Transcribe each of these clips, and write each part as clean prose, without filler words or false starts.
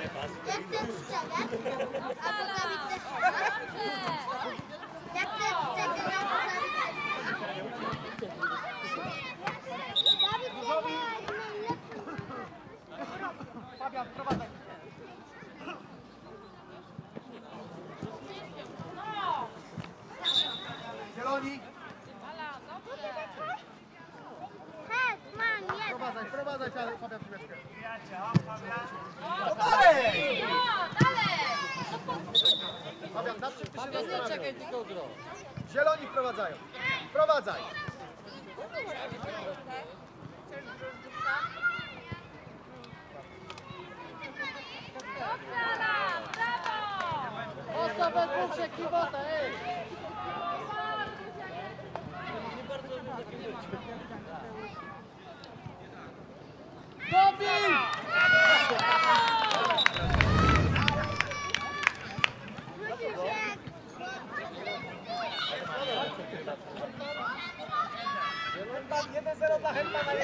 Jak chcesz strzelać? A postawić też jak chcesz strzelać, a postawić Dawid, Fabian, wprowadzaj. Zieloni. Wprowadzaj, Fabian, piłeczkę. No dalej! Fabian, na czym ty się zastanawiasz? Czekaj, tylko gro. Zieloni wprowadzają. Wprowadzaj. Osobę dwóch kiwota, ej! Dobij! Jeden 0 dla Hetmana.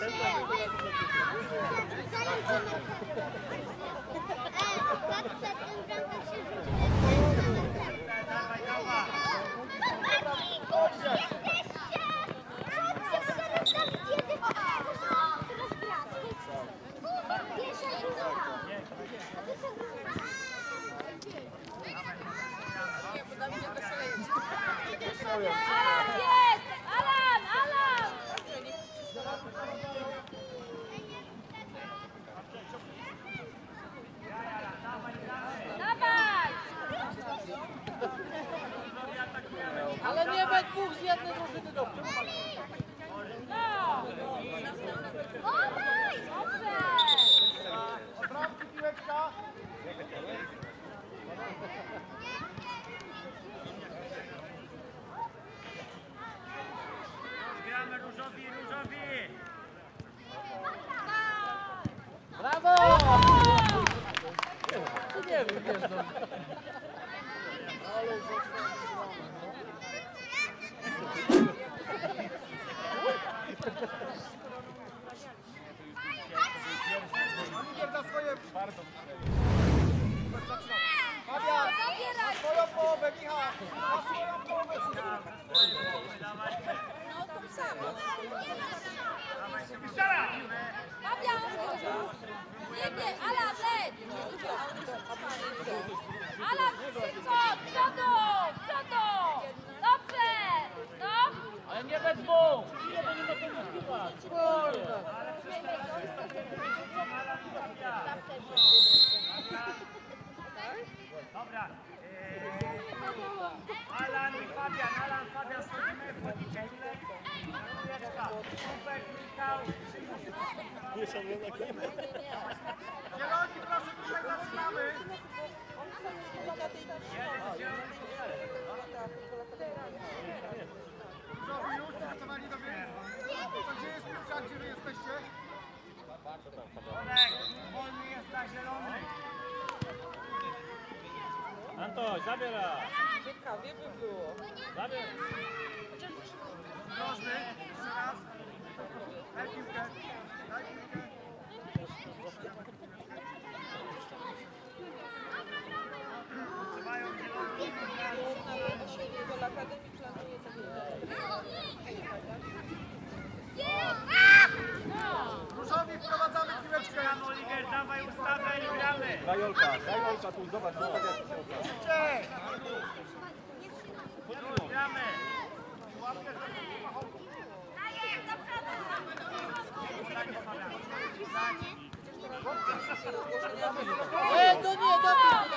Ale nie we dwóch z jednej drużyny do przodu. Odprawki, piłeczka. Gramy różowi. Brawo! Tu nie wiem, wiesz, no. Oliwier na swoje... Bardzo. Fabian, na swoją połowę, Michał. Na swoją połowę. Alan, szybko! Przodu! Dobrze! No! Ale nie we dwóch! Nie będzie na pewno śpiewać. Kurde! Dobra. Alan, Fabian, schodzimy, wchodzicie. Piłeczka. Kubek, Michał. Zieloni, proszę, tutaj zaczynamy. Żobi już przygotowani do biegu. To gdzie jest piłka, gdzie wy jesteście? Olek, wolny jest na zielony. Antoś, zabieraj! Ciekawie by było. Zabieraj! Drożny, jeszcze raz. Daj piłkę. Daj piłkę. Trzymają zielony. Do Akademii planuje Różowi wprowadzamy piłeczkę. Gramy, Oliwier, dawaj ustawę i gramy. Daj Olka tu, zobacz, Szybciej. Gramy. No nie, dobra!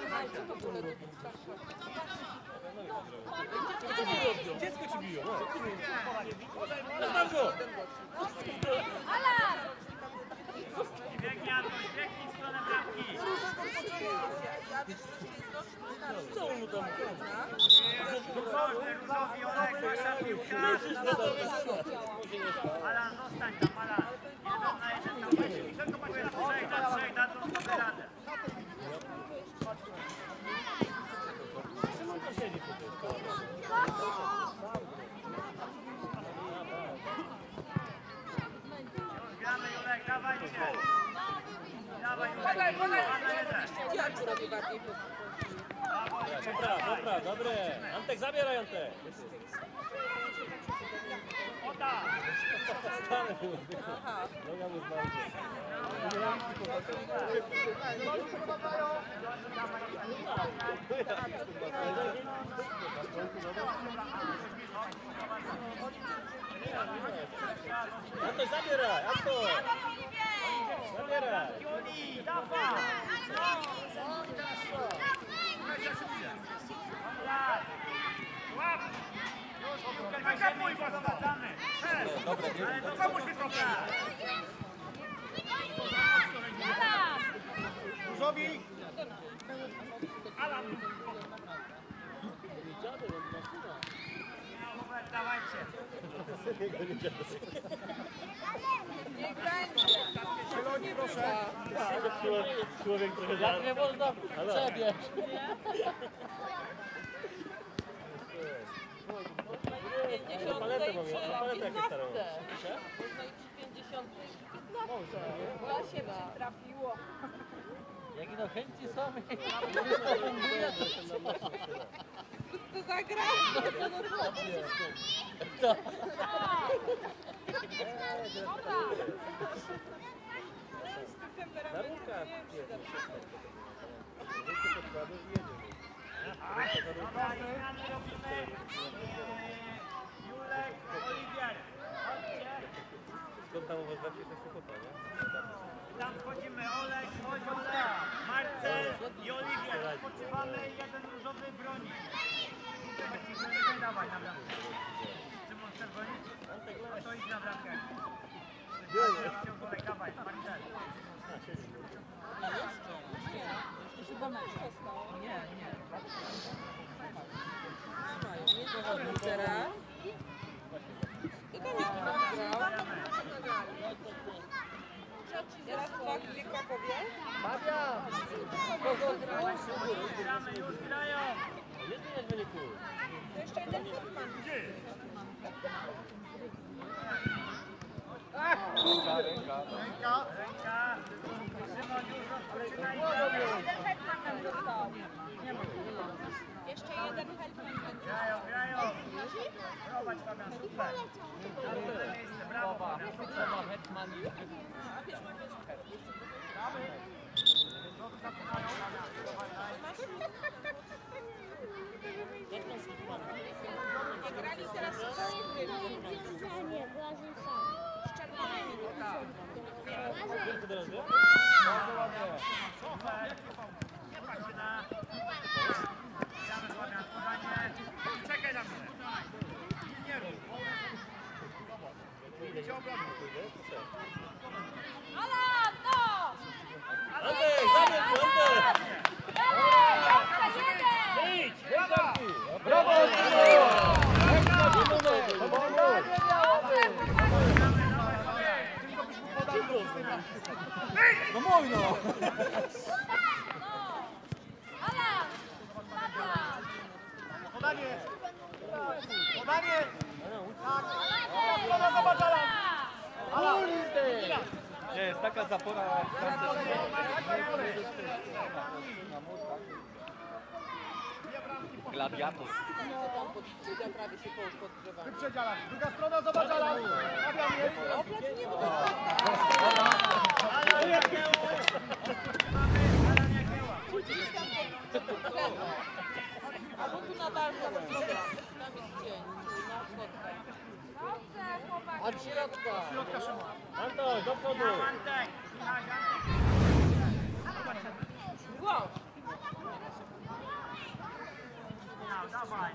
Dziecko ci biło, no. Bardzo! Alan! Biegnij, Antoś, biegnij w stronę bramki. Co on mu tam? Różowi, Olek, wasza piłka. Alan, zostań tam, Alan. 1 na 1 tam będzie. 3 na 3, dadzą sobie radę. Gramy, Julek, dawajcie. Dawaj, Julek. 2 na 1. Siarku robi bardziej po Dobra, dobre. Antek, zabieraj Antek. Stanę było. Aha. Noga mu zmarła. Antek, zabieraj, Antek. Zabieraj. Juli, dawaj! Łap! Wykapuj, bo zobaczamy! Ale to komu się kopie? Różowi! Alan! Dawajcie! Niech będzie. Zieloni, proszę. Człowiek trochę Jak nie można przebiec. Paletę mam, ja paletę jakieś starą. Można i przy 50 Właśnie mi trafiło. Jak no chęci są. To zagra. To normalnie. To. Na rękach Dobra, zmiany robimy. Julek, Oliwier, chodźcie. skąd tam u was zawsze jesteś chłopa, nie? Tam wchodzimy, Olek, chodź Olek, Marcel i Oliwier. Odpoczywamy, jeden różowy broni. Nie dawaj na bramkę. Szymon, chcesz bronić? No to idź na bramkę. Olek, dawaj, Marcel. Chyba mecz został. Nie. Nie to teraz. I to nikt nie grał. Teraz dwie Krakowie. Gramy, już grają. Nie zmieniać wyniku. To jeszcze jeden Hetman. Ręka. Ręka. Szymon, już rozpoczynaj. Jeden Hetman nam został. Jeszcze jeden Hetman będzie. Grają. Prowadź, Fabian, super. Dobre miejsce, brawo, Fabian, super. Hetman i Nie grali teraz z Szczernymi. Z Czerwonymi. Co teraz, nie? Super. Nie patrz się na... Gramy, Fabian, podanie. Czekaj na mnie. Nie rób. Idzie obrony. Alan, no! Antek, zabierz go, Antek! Jeden! Idź, Antek! Brawo! No mój no! Alan! Tata! Podanie! Podanie! Tak! Strona zobacz, Alan! Alan! Nie, jest taka zapora. Gladiator. Co tam podgrzewa, prawie się podgrzewa. Wyprzedź, Alan! Druga strona, zobacz, Alan! Fabian jest! Oplat nie było. Albo tu na dalsze, tam jest dzień. Na środkę. Dobrze, chłopaki. od środka. Środka Szymon. Antek, do przodu! Antek! Wow. No, dawaj!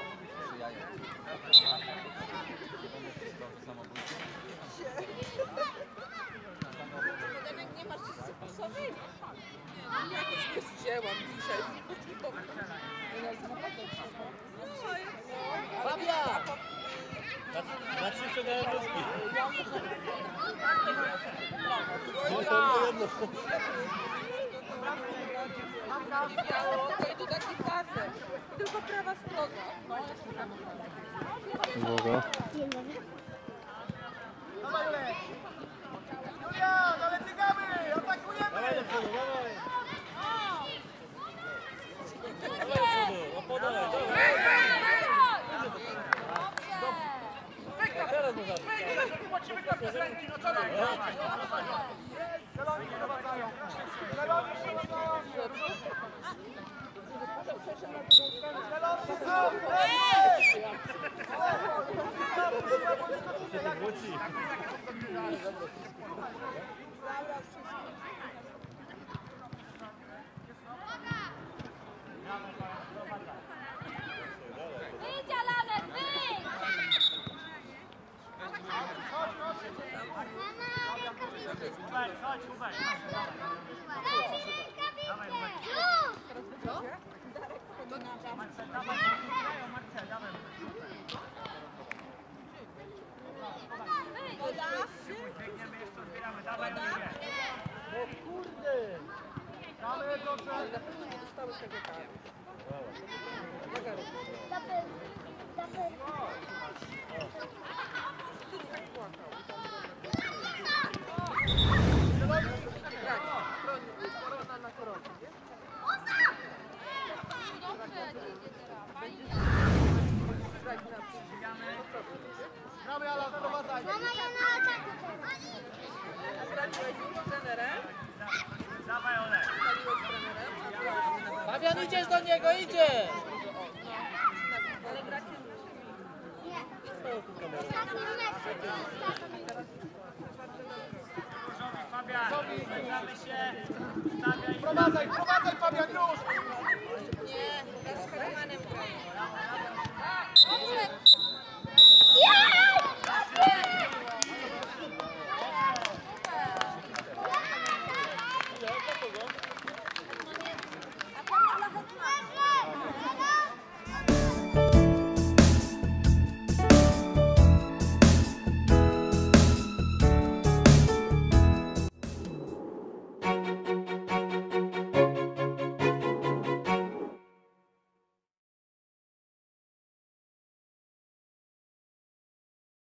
Podanek nie masz sobie? Nie, jakoś nie wzięłam dzisiaj. Fabia! Na trzy ściągają nóżki. To idą taki pasek. Tylko prawa strona. Uwaga. Dawaj, Julek! Julian, ale biegamy! Atakujemy! Dawaj do przodu, dawaj! ręki, no co robią? Zieloni prowadzają. Zieloni prowadzają. Wyjdź, Alanek, wyjdź! Hubert, chodź, Hubert. Marcel, dawaj, Marcel, dawaj. Biegniemy, jeszcze odbieramy, dawaj, Oliwie. No kurde! Dalej, dobrze. Zostały tego kary. Korona na koronę. Dobrze, idzie teraz. Gramy, Alan, prowadzaj. Mama, ja na ataku. Sprawdziłeś już z trenerem? Dawaj, Olek. Sprawdziłeś z trenerem? Fabian, idziesz do niego, idzie! Ale gracie Ostatni mecz. Różowi, Fabian. Zbliżamy się. Stawiaj. Prowadzaj, Fabian, już.